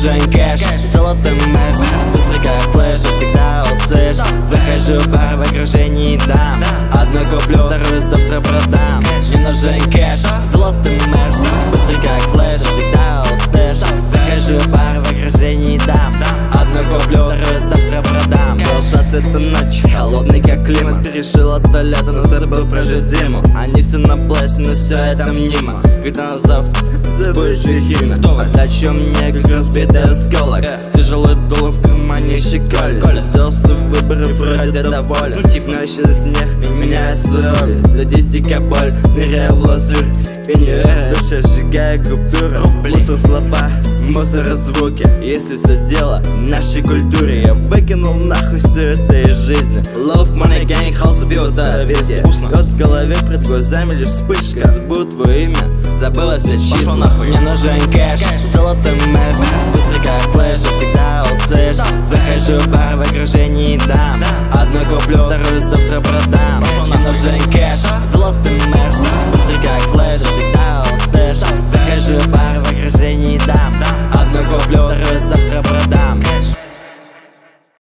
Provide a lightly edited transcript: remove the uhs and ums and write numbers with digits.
нужен кэш, золотой мерс, быстрый как флеш, я всегда услышь. Захожу в бар, в окружении дам, одну куплю, вторую завтра продам. Мне нужен кэш, золотой мерс, быстрый как флеш, я всегда услышь. Захожу в бар, в окружении дам, одну куплю, вторую завтра продам. Был 20 ночь, холодный как климат, перешил от лета, но забыл прожить зиму. Они все на плейсе, но все это мимо. Когда на завтра забудешь их имя, отдачу мне как разбитый осколок. Тяжелый дуло в кармане щеколь. Сделал свой выбор и вроде доволен. Но еще снег меняет свою роль. Статистика боль, ныряю в лазурь. И не верю, душа сжигая купюры. Мусор слова, мусор звуки. Если все дело в нашей культуре, я выкинул нахуй все это из жизни. Love, money, gang, house, биота, везде. Лед в голове, пред глазами лишь вспышка. Забыл твое имя, забылось ведь чисто. Мне нужен кэш, золотой мерс, быстрый как флеш, я всегда услышь. Захожу в бар, в окружении дам, одну куплю, вторую завтра продам. Мне нужен кэш, золотой мерс, быстрый как флеш, я всегда